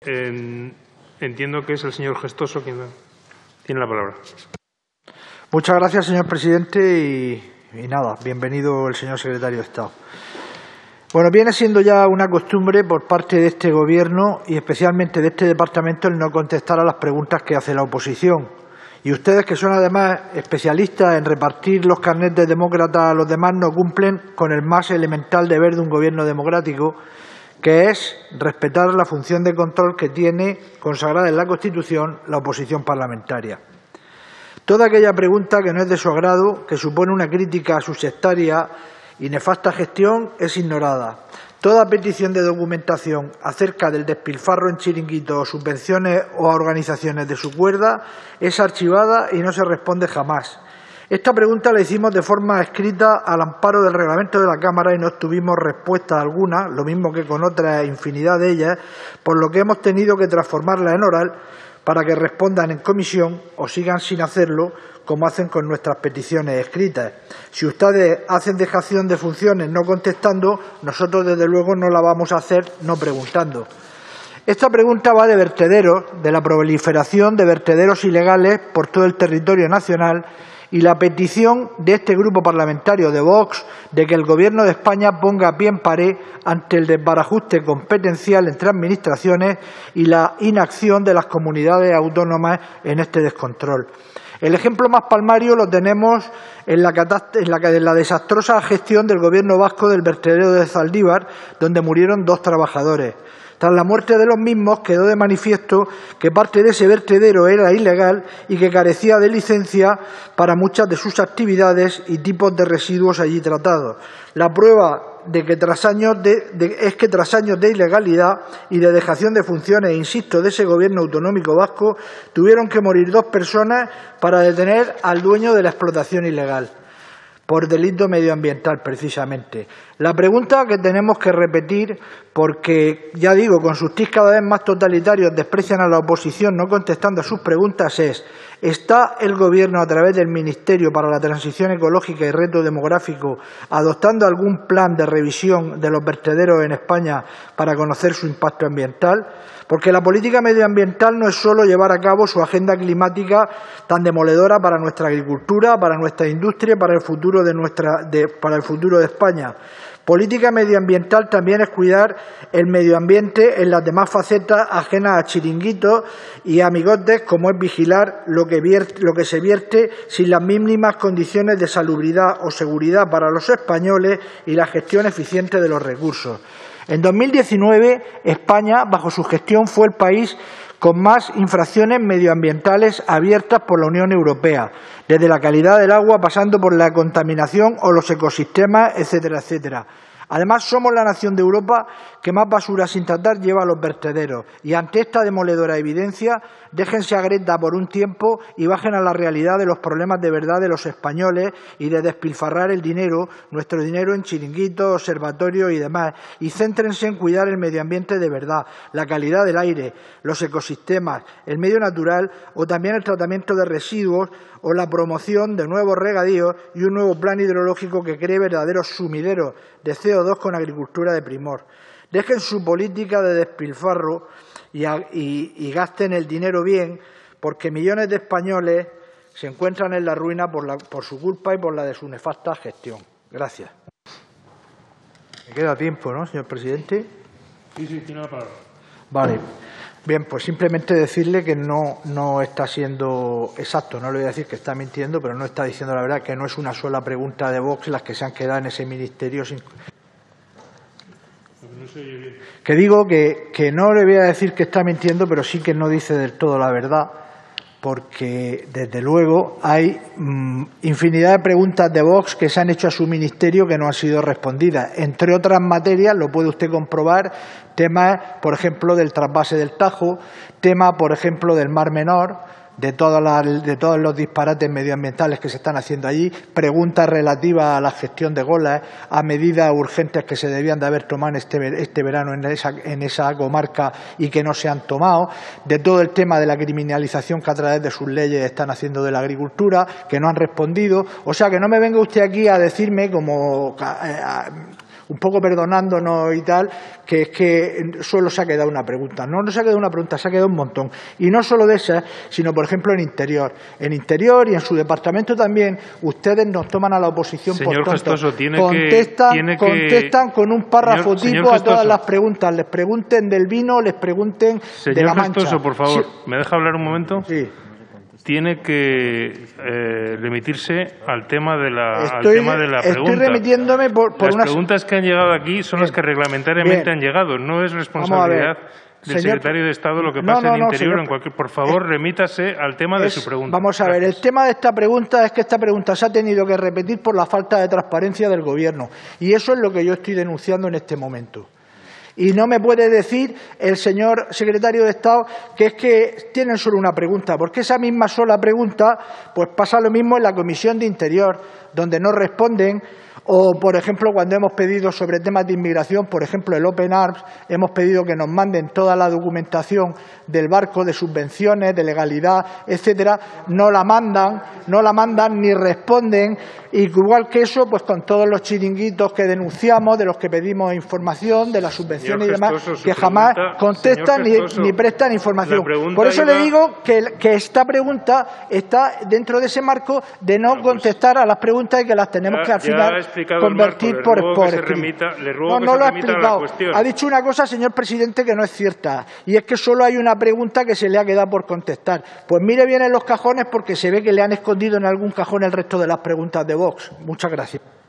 Entiendo que es el señor Gestoso quien tiene la palabra. Muchas gracias, señor presidente, y nada, bienvenido el señor secretario de Estado. Bueno, viene siendo ya una costumbre por parte de este Gobierno y especialmente de este departamento el no contestar a las preguntas que hace la oposición. Y ustedes, que son además especialistas en repartir los carnets de demócrata a los demás, no cumplen con el más elemental deber de un gobierno democrático, que es respetar la función de control que tiene consagrada en la Constitución la oposición parlamentaria. Toda aquella pregunta que no es de su agrado, que supone una crítica a su sectaria y nefasta gestión, es ignorada. Toda petición de documentación acerca del despilfarro en chiringuitos o subvenciones o a organizaciones de su cuerda es archivada y no se responde jamás. Esta pregunta la hicimos de forma escrita al amparo del reglamento de la Cámara y no obtuvimos respuesta alguna, lo mismo que con otra infinidad de ellas, por lo que hemos tenido que transformarla en oral para que respondan en comisión o sigan sin hacerlo, como hacen con nuestras peticiones escritas. Si ustedes hacen dejación de funciones no contestando, nosotros desde luego no la vamos a hacer no preguntando. Esta pregunta va de vertederos, de la proliferación de vertederos ilegales por todo el territorio nacional y la petición de este grupo parlamentario de Vox de que el Gobierno de España ponga pie en pared ante el desbarajuste competencial entre administraciones y la inacción de las comunidades autónomas en este descontrol. El ejemplo más palmario lo tenemos en la desastrosa gestión del Gobierno vasco del vertedero de Zaldívar, donde murieron 2 trabajadores. Tras la muerte de los mismos, quedó de manifiesto que parte de ese vertedero era ilegal y que carecía de licencia para muchas de sus actividades y tipos de residuos allí tratados. La prueba de que tras años de ilegalidad y de dejación de funciones, insisto, de ese Gobierno autonómico vasco, tuvieron que morir 2 personas para detener al dueño de la explotación ilegal, por delito medioambiental, precisamente. La pregunta que tenemos que repetir, porque, ya digo, con sus tics cada vez más totalitarios desprecian a la oposición no contestando a sus preguntas, es: ¿está el Gobierno, a través del Ministerio para la Transición Ecológica y Reto Demográfico, adoptando algún plan de revisión de los vertederos en España para conocer su impacto ambiental? Porque la política medioambiental no es solo llevar a cabo su agenda climática tan demoledora para nuestra agricultura, para nuestra industria, para el futuro de España. Política medioambiental también es cuidar el medio ambiente en las demás facetas ajenas a chiringuitos y amigotes, como es vigilar lo que se vierte sin las mínimas condiciones de salubridad o seguridad para los españoles y la gestión eficiente de los recursos. En 2019, España, bajo su gestión, fue el país con más infracciones medioambientales abiertas por la Unión Europea, desde la calidad del agua, pasando por la contaminación o los ecosistemas, etcétera, etcétera. Además, somos la nación de Europa que más basura sin tratar lleva a los vertederos. Y ante esta demoledora evidencia, déjense a Greta por un tiempo y bajen a la realidad de los problemas de verdad de los españoles y de despilfarrar el dinero, nuestro dinero, en chiringuitos, observatorios y demás. Y céntrense en cuidar el medio ambiente de verdad, la calidad del aire, los ecosistemas, el medio natural o también el tratamiento de residuos o la promoción de nuevos regadíos y un nuevo plan hidrológico que cree verdaderos sumideros de CO2 con agricultura de primor. Dejen su política de despilfarro y gasten el dinero bien, porque millones de españoles se encuentran en la ruina por su culpa y por la de su nefasta gestión. Gracias. Me queda tiempo, ¿no, señor presidente? Sí, tiene la palabra. Vale. Bien, pues simplemente decirle que no está siendo exacto. No le voy a decir que está mintiendo, pero no está diciendo la verdad, que no es una sola pregunta de Vox las que se han quedado en ese ministerio sin... Que digo que no le voy a decir que está mintiendo, pero sí que no dice del todo la verdad, porque desde luego hay infinidad de preguntas de Vox que se han hecho a su ministerio que no han sido respondidas. Entre otras materias, lo puede usted comprobar, temas, por ejemplo, del trasvase del Tajo, tema, por ejemplo, del Mar Menor, de todos los disparates medioambientales que se están haciendo allí, preguntas relativas a la gestión de Golas, a medidas urgentes que se debían de haber tomado este verano en esa comarca y que no se han tomado, de todo el tema de la criminalización que a través de sus leyes están haciendo de la agricultura, que no han respondido. O sea, que no me venga usted aquí a decirme un poco perdonándonos y tal, que es que solo se ha quedado una pregunta. No se ha quedado una pregunta, se ha quedado un montón. Y no solo de esas, sino, por ejemplo, en Interior. En Interior y en su departamento también, ustedes nos toman a la oposición por tontos. Gestoso, contestan con un párrafo tipo a todas las preguntas. Les pregunten del vino, les pregunten de la Mancha. Señor Gestoso, por favor, Sí. ¿me deja hablar un momento? Sí. Tiene que remitirse al tema de la pregunta. Estoy remitiéndome por las unas preguntas que han llegado aquí son las que reglamentariamente han llegado. No es responsabilidad del secretario de Estado lo que pasa en Interior o en cualquier. Por favor, remítase al tema de su pregunta. Vamos a ver, el tema de esta pregunta es que esta pregunta se ha tenido que repetir por la falta de transparencia del Gobierno. Y eso es lo que yo estoy denunciando en este momento. Y no me puede decir el señor secretario de Estado que es que tienen solo una pregunta, porque esa misma sola pregunta pues pasa lo mismo en la Comisión de Interior, donde no responden. O, por ejemplo, cuando hemos pedido sobre temas de inmigración, por ejemplo, el Open Arms, hemos pedido que nos manden toda la documentación del barco, de subvenciones, de legalidad, etcétera, no la mandan ni responden. Y igual que eso, pues con todos los chiringuitos que denunciamos, de los que pedimos información, de las subvenciones y demás, que jamás contestan ni prestan información. Por eso le digo que esta pregunta está dentro de ese marco de no contestar a las preguntas y que las tenemos que al final convertir por escrito. No lo ha explicado. Ha dicho una cosa, señor presidente, que no es cierta, y es que solo hay una pregunta que se le ha quedado por contestar. Pues mire bien en los cajones, porque se ve que le han escondido en algún cajón el resto de las preguntas de Vox. Muchas gracias.